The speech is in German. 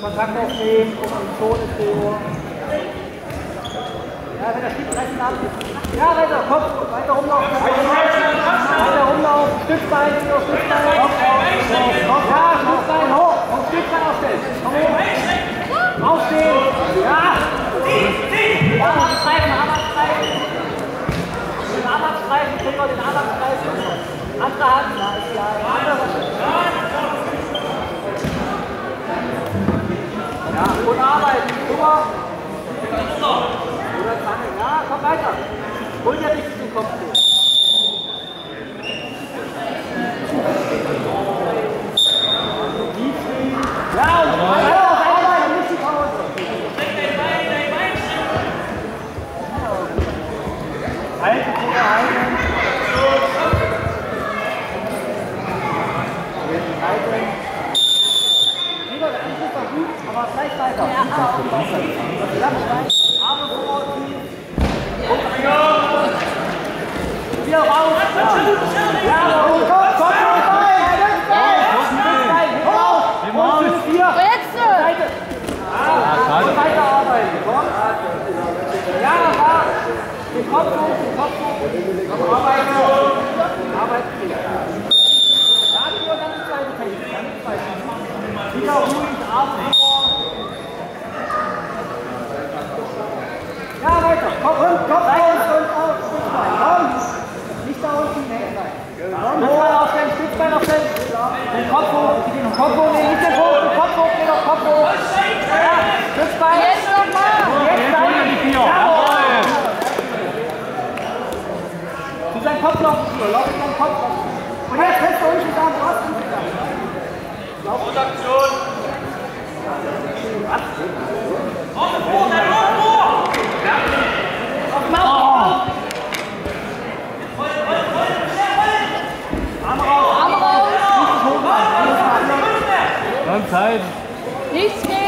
Kontakt aufnehmen, um die Zone zu. Ja, wenn der Stieg rechts ab ist. Ja, weiter, komm, weiter rumlaufen. Weiter rumlaufen, Stützbein, Stützbein. Ja, Stützbein hoch, und Stützbein aufstellen. Komm hoch. Aufstehen. Ja. Arbeitsstreifen, Arbeitsstreifen. Den Arbeitsstreifen, kriegen wir den Arbeitsstreifen. Andere Hand, ja, ist ja. Andere. Ja, gut arbeiten, super. Oder Zange, ja, komm weiter. Hol dir nicht den Kopf zu. Ja, und weiter, nicht die Pause. Halten, Finger halten. Lieber, der Angriff war gut, aber gleich weiter. Ja, Arme vor, tief. Wieder raus. Ja, komm, Seite. Und weiterarbeiten. Komm. Ja, war. Den Kopf hoch, den Kopf hoch. Arbeiten. Arbeiten. Ja, nur dann die zweite Technik. Wieder ruhig, Arme vor. Ja, weiter. Kopf raus und auf. Komm. Nicht da unten hängen bleiben. Stützbein aufstellen, Stützbein aufstellen. Den Kopf hoch, den Kopf hoch, nicht den Kopf, den Kopf hoch, den Kopf hoch. Ja, Stützbein. Jetzt nochmal. Jetzt Jawohl. Zu seinem Kopf laufen, lauf in seinen Kopf. Und jetzt fest da unten zusammen, raus. Rotation. Was? Auf vor, dann auf vor. Auf Maul. Arme raus. Dann Zeit. Nichts mehr.